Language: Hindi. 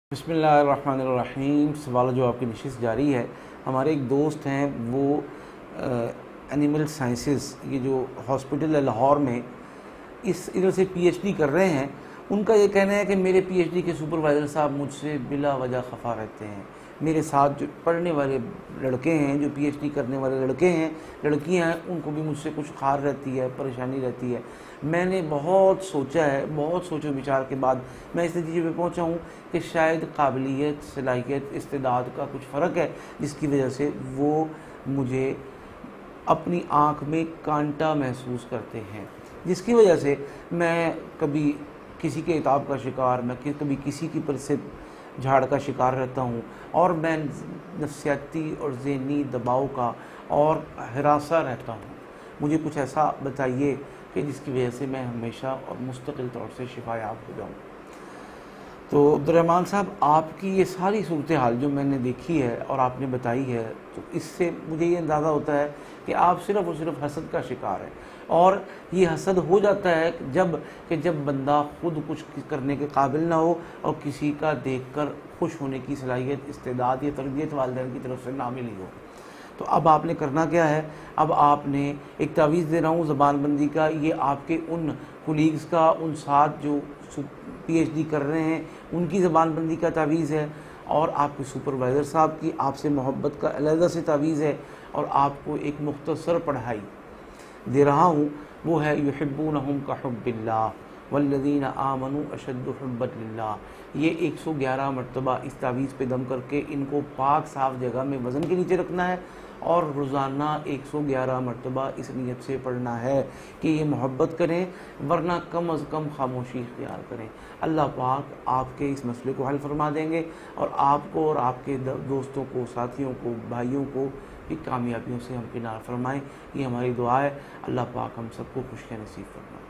बिस्मिल्लाहिर्रहमानिर्रहीम। सवाल जो आपकी नशिस्त जारी है। हमारे एक दोस्त हैं, वो एनिमल साइंसेस, ये जो हॉस्पिटल है लाहौर में, इस इधर से पीएचडी कर रहे हैं। उनका ये कहना है कि मेरे पीएचडी के सुपरवाइज़र साहब मुझसे बिला वजह खफा रहते हैं। मेरे साथ जो पढ़ने वाले लड़के हैं, जो पीएचडी करने वाले लड़के हैं, लड़कियां हैं, उनको भी मुझसे कुछ खार रहती है, परेशानी रहती है। मैंने बहुत सोचा है, बहुत सोचो विचार के बाद मैं इस नतीजे पे पहुंचा हूँ कि शायद काबिलियत, सलाहियत, इस्तेदाद का कुछ फ़र्क है, जिसकी वजह से वो मुझे अपनी आँख में कांटा महसूस करते हैं, जिसकी वजह से मैं कभी किसी के इताब का शिकार, मैं कभी किसी की पर से झाड़ का शिकार रहता हूँ, और मैं नफ्सियाती और ज़हनी दबाव का और हिरासा रहता हूँ। मुझे कुछ ऐसा बताइए कि जिसकी वजह से मैं हमेशा और मुस्तकिल तौर से शिफायाब हो जाऊँ। तो अब्दुर्रहमान साहब, आपकी ये सारी सूरत हाल जो मैंने देखी है और आपने बताई है, तो इससे मुझे ये अंदाज़ा होता है कि आप सिर्फ़ और सिर्फ हसद का शिकार है। और ये हसद हो जाता है जब बंदा खुद कुछ करने के काबिल ना हो और किसी का देखकर खुश होने की सलाहियत, इस्तेदाद या तरबियत वालिदैन की तरफ से ना मिली हो। तो अब आपने करना क्या है? अब आपने एक तावीज़ दे रहा हूँ ज़बानबंदी का, ये आपके उन कुलीग्स का, उन साथ जो पीएचडी कर रहे हैं, उनकी ज़बानबंदी का तावीज़ है, और आपके सुपरवाइज़र साहब की आपसे मोहब्बत का अलहदा से तावीज़ है, और आपको एक मुख्तसर पढ़ाई दे रहा हूँ। वो है युहिब्बूनहुम का हुब्बिल्लाह वल्लज़ीना आमनू अशद्दु हुब्बन लिल्लाह। ये 111 मरतबा इस तावीज़ पे दम करके इनको पाक साफ़ जगह में वज़न के नीचे रखना है, और रोज़ाना 111 मरतबा इस नीयत से पढ़ना है कि ये मोहब्बत करें, वरना कम अज़ कम खामोशी इख्तियार करें। अल्लाह पाक आपके इस मसले को हल फरमा देंगे, और आपको और आपके दोस्तों को, साथियों को, भाइयों को भी कामयाबियों से हमकिनार फरमाएँ। ये हमारी दुआ है। अल्लाह पाक हम सबको खुशियाँ नसीब फरमाए।